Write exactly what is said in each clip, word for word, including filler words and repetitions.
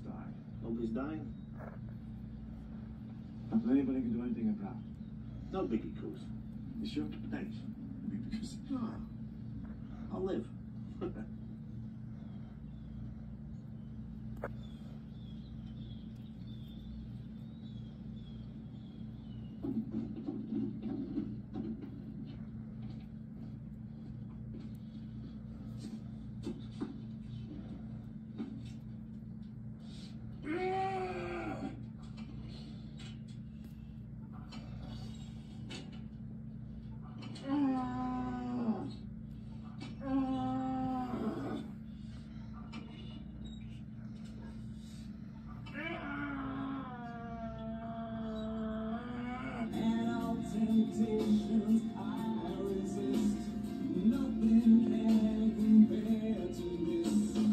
die. Nobody's dying. Not that anybody can do anything about it. No biggie, Cruz. You sure? Thanks. Because Ah, I'll live. Temptations I resist. Nothing can compare to this.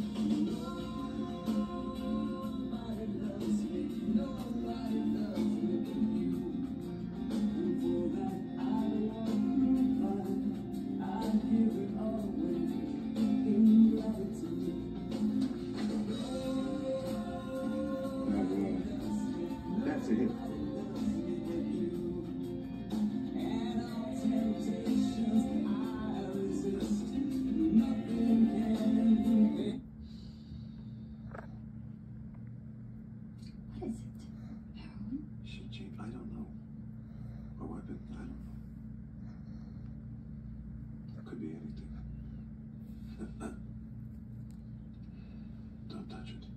Nobody loves me. Nobody loves me but you. And for that I won't find. I give it all away in gratitude. that's a hit. What is it? Heroin? Shit, Chief, I don't know. A weapon, I don't know. It could be anything. Don't touch it.